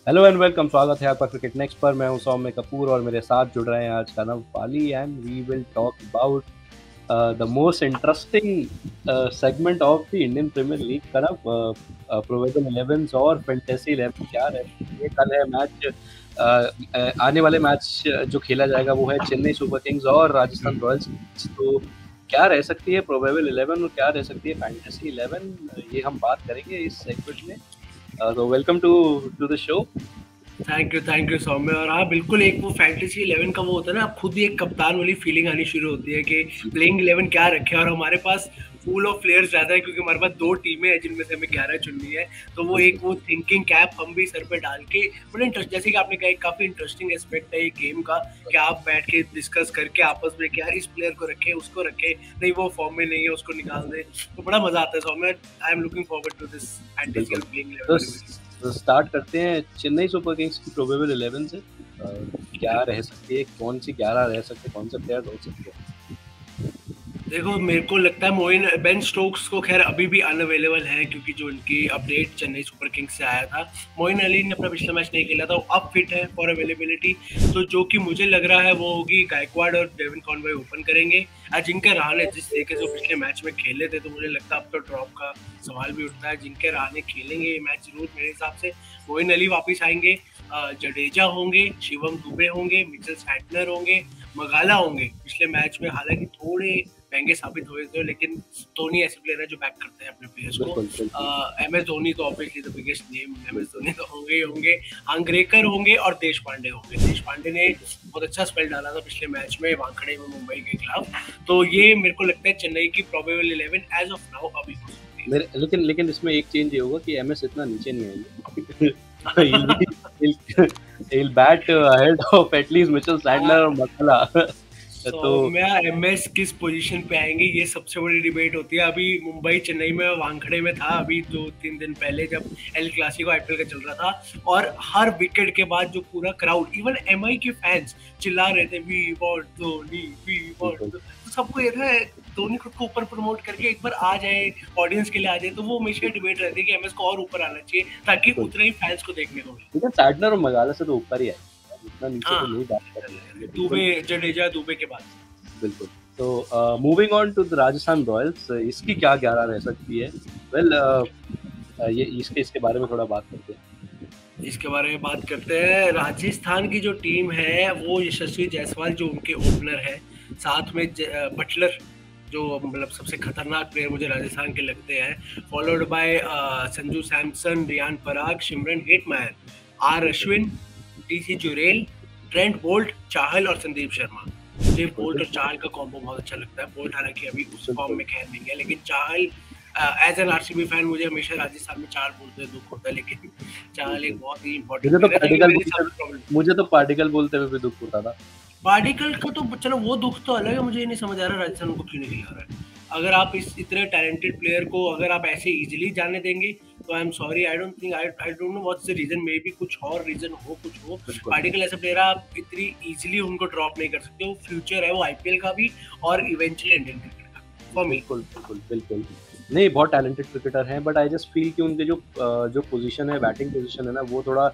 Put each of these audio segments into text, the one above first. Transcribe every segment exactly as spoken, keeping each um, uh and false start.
Hello and welcome, स्वागत है आपका क्रिकेट नेक्स्ट पर। मैं हूं सौम्य कपूर और मेरे साथ जुड़ रहे हैं आज Kanav Pali and we will talk about the most interesting segment of the Indian Premier League. Kanav, probable eleven और फैंटेसी इलेवन क्या रह सकती है? कल है मैच, uh, uh, आने वाले मैच जो खेला जाएगा वो है चेन्नई सुपर किंग्स और राजस्थान रॉयल्स। तो क्या रह सकती है प्रोबेबल इलेवन और क्या रह सकती है फैंटेसी इलेवन, ये हम बात करेंगे इस सेगमेंट में। तो welcome to to the show. Thank you thank you Saumya. और हाँ बिल्कुल, एक वो फैंटेसी इलेवन का वो होता है ना, आप खुद ही एक कप्तान वाली फीलिंग आनी शुरू होती है कि प्लेइंग इलेवन क्या रखे। और हमारे पास फुल ऑफ प्लेयर्स ज्यादा है क्योंकि हमारे पास दो टीमें हैं जिनमें से हमें ग्यारह चुननी है। तो वो एक वो थिंकिंग कैप हम भी सर पे डाल के बड़े इंटरेस्ट, जैसे कि आपने कहा, एक काफी इंटरेस्टिंग एस्पेक्ट है ये गेम का कि आप बैठ के डिस्कस करके आपस में कि यार इस प्लेयर को रखे, उसको रखे, नहीं वो फॉर्म में नहीं है उसको निकाल दे। तो बड़ा मजा आता है Saumya. I am looking forward to this fantasy और प्लेइंग इलेवन। तो स्टार्ट करते हैं चेन्नई सुपर किंग्स की प्रोबेबल इलेवन से। आ, क्या रह सकती है, कौन सी ग्यारह रह सकते हैं, कौन से प्लेयर हो सकते हैं? देखो, मेरे को लगता है मोइन बेन स्टोक्स को खैर अभी भी अनअवेलेबल है क्योंकि जो उनकी अपडेट चेन्नई सुपर किंग्स से आया था, मोइन अली ने अपना पिछला मैच नहीं खेला था, वो अब फिट है फॉर अवेलेबिलिटी। तो जो कि मुझे लग रहा है वो होगी गायकवाड और डेविन कॉनवे ओपन करेंगे। अजिंक्य रहाणे जिस तरीके से पिछले मैच में खेले थे, तो मुझे लगता है अब तो ड्रॉप का सवाल भी उठता है। अजिंक्य रहाणे खेलेंगे ये मैच जरूर मेरे हिसाब से। मोइन अली वापिस आएंगे, जडेजा होंगे, शिवम दुबे होंगे, मिचेल सैंटनर होंगे, मगाला होंगे। पिछले मैच में हालांकि थोड़े महंगे साबित हुए थे, लेकिन धोनी ऐसे प्लेयर है जो बैक करते हैं अपने प्लेयर्स को। एम एस धोनी तो obviously the biggest name, M S Dhoni तो होंगे ही होंगे। आंग्रेकर होंगे और देश पांडे होंगे। देश पांडे ने बहुत अच्छा स्पेल डाला था पिछले मैच में वानखेड़े में मुंबई के खिलाफ। तो ये मेरे को लगता है चेन्नई की probable eleven as of now अभी हो सकती है। लेकिन लेकिन इसमें एक चेंज ये होगा कि एमएस इतना नीचे नहीं आएंगे। he'll be, he'll, he'll bat ahead of at least Mitchell Santner और मकला। तो मैं एमएस किस पोजीशन पे आएंगे, ये सबसे बड़ी डिबेट होती है। अभी मुंबई चेन्नई में वानखड़े में था अभी दो तीन दिन पहले, जब एल क्लासिको आईपीएल का चल रहा था, और हर विकेट के बाद जो पूरा क्राउड, इवन एमआई के फैंस चिल्ला रहे थे we want Dhoni, we want. तो सबको ये था धोनी खुद को ऊपर प्रमोट करके एक बार आ जाए, ऑडियंस के लिए आ जाए। तो वो हमेशा डिबेट रहती है कि एमएस को और ऊपर आना चाहिए ताकि उतना ही फैंस को देखने को मिले। सैंटनर और मगाला से तो ऊपर ही है, इतना नीचे तो नहीं बात कर रहे। दुबे, जडेजा दुबे के बाद बिल्कुल। तो moving on to the Rajasthan Royals, इसकी क्या ग्यारह रह सकती है? वेल well, uh, ये इसके इसके बारे में थोड़ा बात करते हैं। इसके बारे में बात करते हैं। राजस्थान की जो टीम है वो यशस्वी जायसवाल जो उनके ओपनर है, साथ में बटलर जो मतलब सबसे खतरनाक प्लेयर मुझे राजस्थान के लगते हैं, followed by Sanju Samson, Riyan Parag, Shimron Hetmyer, R Ashwin, टीसी जुरेल, ट्रेंट बोल्ट, चाहल और संदीप शर्मा। मुझे बोल्ट और चाहल का कॉम्बो बहुत अच्छा लगता है। बोल्ट हालांकि अभी उस फॉर्म में खैर नहीं है, लेकिन Chahal as an RCB fan मुझे हमेशा राजस्थान में चाहल बोलते हुए दुख होता है, लेकिन चाहल एक बहुत ही इंपॉर्टेंट मुझे, मुझे तो पार्टिकल बोलते हुए भी दुख होता था। पार्टिकल का तो चलो वो दुख तो अलग है, मुझे ये नहीं समझ आ रहा राजस्थान को क्यों नहीं खिला रहा है। अगर आप इस इतने टैलेंटेड प्लेयर को अगर आप ऐसे इजीली जाने देंगे तो I am sorry, I don't think, I I don't know what's the reason. Maybe कुछ और रीजन हो, कुछ हो। पार्टिकल ऐसे प्लेयर आप इतनी इजीली उनको ड्रॉप नहीं कर सकते। वो फ्यूचर है वो आईपीएल का भी और इवेंचुअली इंडियन क्रिकेट का। फॉर मी बिल्कुल बिल्कुल बिल्कुल नहीं, बहुत टैलेंटेड क्रिकेटर हैं, बट आई जस्ट फील कि उनके जो जो पोजीशन है, बैटिंग पोजीशन है ना, वो थोड़ा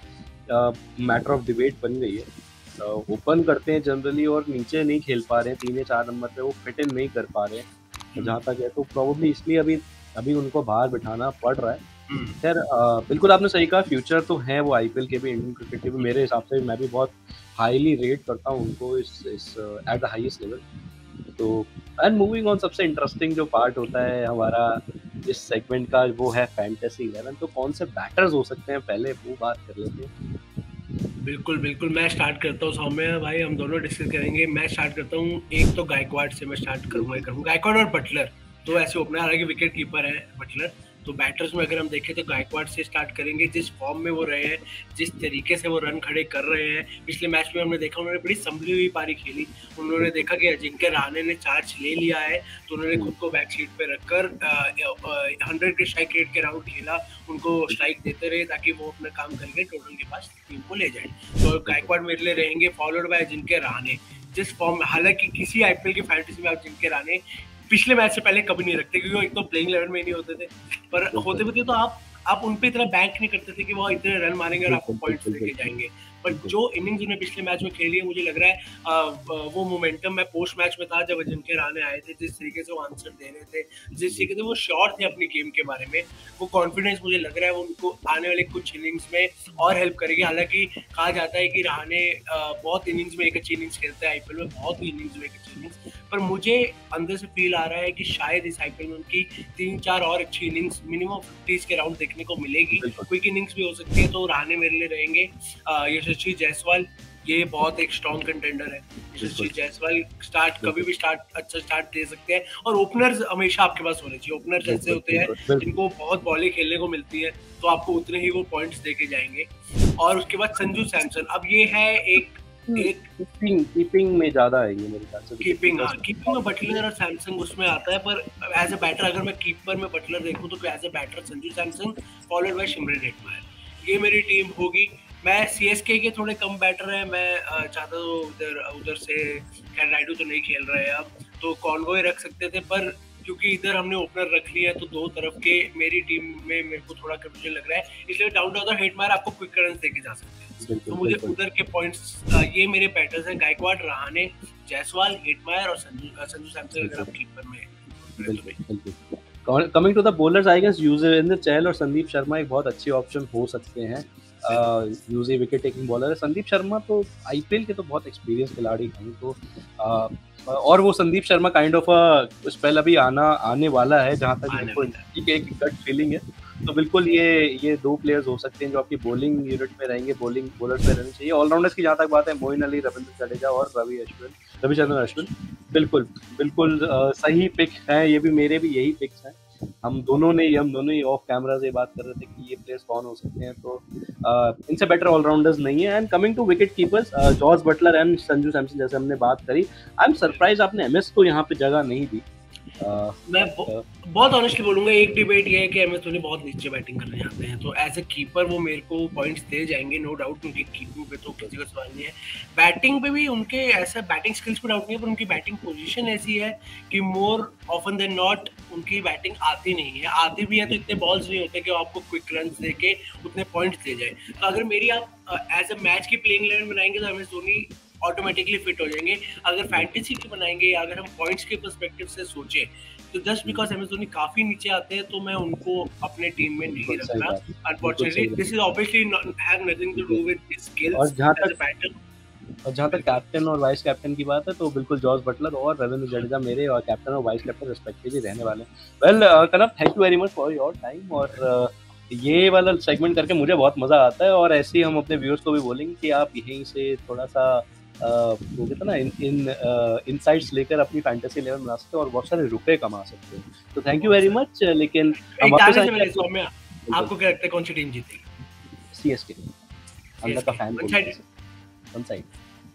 मैटर ऑफ डिबेट बन गई है। ओपन करते हैं जनरली और नीचे नहीं खेल पा रहे हैं, तीन या चार नंबर पे वो फिट इन नहीं कर पा रहे हैं जहाँ तक है। तो प्रोबेबली इसलिए अभी अभी उनको बाहर बिठाना पड़ रहा है। खैर, बिल्कुल आपने सही कहा, फ्यूचर तो है वो आईपीएल के भी, इंडियन क्रिकेट के भी। मेरे हिसाब से मैं भी बहुत हाईली रेट करता हूँ उनको इस इस एट द हाईएस्ट लेवल। तो एंड मूविंग ऑन, सबसे इंटरेस्टिंग जो पार्ट होता है हमारा इस सेगमेंट का वो है फैंटेसी इलेवन। तो कौन से बैटर्स हो सकते हैं, पहले वो बात कर लेते हैं। बिल्कुल बिल्कुल, मैं स्टार्ट करता हूँ सौम्य भाई, हम दोनों डिस्कस करेंगे। मैं स्टार्ट करता हूँ, एक तो गायकवाड से मैं स्टार्ट करूँगा करूँगा गायकवाड और बटलर तो ऐसे ओपनर, हालांकि विकेट कीपर है बटलर। तो बैटर्स में अगर हम देखें तो गायकवाड से स्टार्ट करेंगे। जिस फॉर्म में वो रहे हैं, जिस तरीके से वो रन खड़े कर रहे हैं, पिछले मैच में हमने देखा उन्होंने बड़ी संभली हुई पारी खेली। उन्होंने देखा कि अजिंक्य रहाणे ने चार्ज ले लिया है, तो उन्होंने खुद को बैक सीट पे रखकर हंड्रेड के स्ट्राइक रेट के राउंड खेला, उनको स्ट्राइक देते रहे ताकि वो अपना काम करके टोटल के पास टीम को ले जाए। तो गायकवाड मेरे लिए रहेंगे, फॉलोड बाय अजिंक्य रहाणे। जिस फॉर्म, हालांकि किसी आईपीएल की फैंटेसी में अजिंक्य रहाणे पिछले मैच से पहले कभी नहीं रखते क्योंकि वो एक तो प्लेइंग इलेवन में नहीं होते थे, पर होते भी थे तो आप आप उन पे इतना बैंक नहीं करते थे कि वो इतने रन मारेंगे और आपको बिल्कुल, पॉइंट्स बिल्कुल, देके बिल्कुल, जाएंगे। पर बिल्कुल। जो इनिंग्स उन्हें पिछले मैच में खेली है, मुझे लग रहा है अ, अ, वो मोमेंटम मैं पोस्ट मैच में था जब अजिंक्य रहाणे आए थे, जिस तरीके से वो आंसर दे रहे थे, जिस जी, तरीके से वो श्योर थे अपनी गेम के बारे में, वो कॉन्फिडेंस मुझे लग रहा है वो उनको आने वाले कुछ इनिंग्स में और हेल्प करेगी। हालांकि कहा जाता है कि रहाणे अ, बहुत इनिंग्स में एक अच्छी इनिंग्स खेलते हैं, आईपीएल में बहुत ही इनिंग्स में एक अच्छी इनिंग्स, पर मुझे अंदर से फील आ रहा है कि शायद इस आईपीएल में उनकी तीन चार और अच्छी इनिंग्स मिनिमम फिफ्टीज के राउंड देखने को मिलेगी। बिल्कुल, क्विक इनिंग्स भी हो सकती है, तो रहाणे मेरे लिए रहेंगे। अ, यशस्वी जायसवाल ये बहुत एक स्ट्रॉन्ग कंटेंडर है। यशस्वी बिल्कुल, जायसवाल स्टार्ट कभी बिल्कुल, भी स्टार्ट अच्छा स्टार्ट दे सकते हैं, और ओपनर्स हमेशा आपके पास होने चाहिए। ओपनर्स ऐसे बिल्कुल, होते हैं बिल्कुल, बिल्कुल। जिनको बहुत बॉलें खेलने को मिलती है, तो आपको उतने ही वो पॉइंट्स देके जाएंगे। और उसके बाद संजू सैमसन, अब ये है एक एक कीपिंग कीपिंग में ज़्यादा आएँगे मेरे ख्याल से विकेट कीपिंग, हाँ, कीपर्स। कीपिंग में बटलर और सैमसंग उसमें आता है, पर एज अ बैटर अगर मैं कीपर में बटलर देखूं तो as a batter Sanju Samson followed by Shimron Hetmyer, ये मेरी टीम होगी। मैं सीएसके के थोड़े कम बैटर हैं, मैं अ, चाहता तो उधर उधर से खैर राइडू तो नहीं खेल रहे हैं अब, तो कॉन्वॉय रख सकते थे, पर क्योंकि इधर हमने ओपनर रख लिया है तो दो तरफ के मेरी टीम में मेरे को थोड़ा कंफ्यूजन लग रहा है, इसलिए डाउन टू अर्थ हेटमायर आपको क्विक रन देके जा सकते हैं। तो बिल्कुल, मुझे बिल्कुल, उधर के पॉइंट्स, ये मेरे पैटर्न्स हैं, गायकवाड़, रहाणे, जायसवाल, हेटमायर और संजू अ, संजू सैमसन अगर बिल्कुल, आप कीपर में बिल्कुल, बिल्कुल। Coming to the bowlers I guess Yuzvendra Chahal और संदीप शर्मा एक बहुत अच्छे ऑप्शन हो सकते हैं। Uh, Yuzi wicket taking bowler है। संदीप शर्मा तो आईपीएल के तो बहुत एक्सपीरियंस खिलाड़ी हैं, तो अ, और वो Sandeep Sharma kind of uh, spell अभी आना आने वाला है, जहाँ तक मेरे आने को वाला है। ठीक है, एक गट फीलिंग है। तो बिल्कुल ये ये दो प्लेयर्स हो सकते हैं जो आपकी बॉलिंग यूनिट में रहेंगे, बॉलिंग बॉलर्स में रहने चाहिए। ऑलराउंडर्स की जहाँ तक बात है, मोइन अली, रविंद्र जडेजा और रवि अश्विन रविचंद्रन अश्विन। बिल्कुल, बिल्कुल अ, सही पिक है, ये भी मेरे भी यही पिक्स हैं। हम दोनों ने हम दोनों ही ऑफ कैमरा से बात कर रहे थे कि ये प्लेयर्स कौन हो सकते हैं, तो अ, इनसे बेटर ऑलराउंडर्स नहीं है। And coming to wicket keepers, Jos Buttler and Sanju Samson जैसे हमने बात करी, आई एम सरप्राइज आपने एमएस को यहाँ पे जगह नहीं दी। मैं बट ब- बहुत ऑनेस्टली बोलूंगा, एक डिबेट ये है कि एम एस धोनी बहुत नीचे बैटिंग करने जाते हैं, तो एज ए कीपर वो मेरे को पॉइंट्स दे जाएंगे, नो डाउट। उनकी कीपिंग पे तो किसी का सवाल नहीं है, बैटिंग पे भी उनके ऐसा बैटिंग स्किल्स पे डाउट नहीं है, पर उनकी बैटिंग पोजीशन ऐसी है कि मोर ऑफन देन नॉट उनकी बैटिंग आती नहीं है। आती भी है तो इतने बॉल्स नहीं होते कि वो आपको क्विक रन दे के उतने पॉइंट्स दे जाए। तो अगर मेरी आप एज अ मैच की प्लेइंग इलेवन बनाएंगे तो M S Dhoni automatically fit हो जाएंगे। अगर फैंटेसी की बनाएंगे या अगर हम पॉइंट्स के पर्सपेक्टिव से सोचें, तो just because M S Dhoni काफी नीचे आते हैं तो मैं उनको अपने टीम में नहीं बिल्कुल रख सही रहा। बात है, बिल्कुल अनफॉर्चुनेटली सही बात this is obviously have nothing to है। डू विद हिज और स्किल्स जहाँ एज तक अ बैटर। और जहाँ तक बिल्कुल। कैप्टन और वाइस कैप्टन की बात है, तो बिल्कुल जॉस बटलर और रविंद्र जडेजा मेरे और कैप्टन और वाइस कैप्टन रिस्पेक्टिवली रहने वाले हैं। Well Kanav, thank you very much for your time, और uh, ये वाला सेगमेंट करके मुझे बहुत मज़ा आता है, और ऐसे ही हम अपने व्यूअर्स को भी बोलेंगे कि आप यहीं से थोड़ा सा uh, वो कहते हैं ना, इन इन इनसाइट्स लेकर अपनी फैंटेसी लेवल बना सकते हो और बहुत सारे रुपए कमा सकते हो। तो थैंक यू बहुत वेरी सर, मच, लेकिन हम एक वापस जाने से आएंगे पहले आपको। सौम्या, बिल्कुल, आपको क्या लगता है कौन सी टीम जीतेगी? सीएसके, अंदर का सीएसके फैन वन बोल side, one side.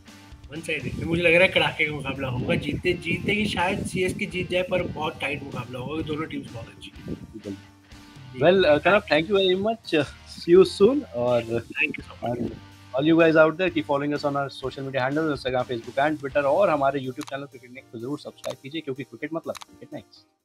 One side मुझे लग रहा है कड़ाके का मुकाबला होगा। जीते जीतेगी शायद सीएसके जीत जाए, पर बहुत टाइट मुकाबला होगा, दोनों टीम्स बहुत अच्छी हैं। जी, Well, uh, Kanav, thank thank you very much. Uh, see you soon. Or thank you so much. and all you guys out there, keep following us on our social media handles, Instagram, Facebook and Twitter, और हमारे YouTube channel cricket next को जरूर subscribe कीजिए, क्योंकि cricket मतलब cricket next.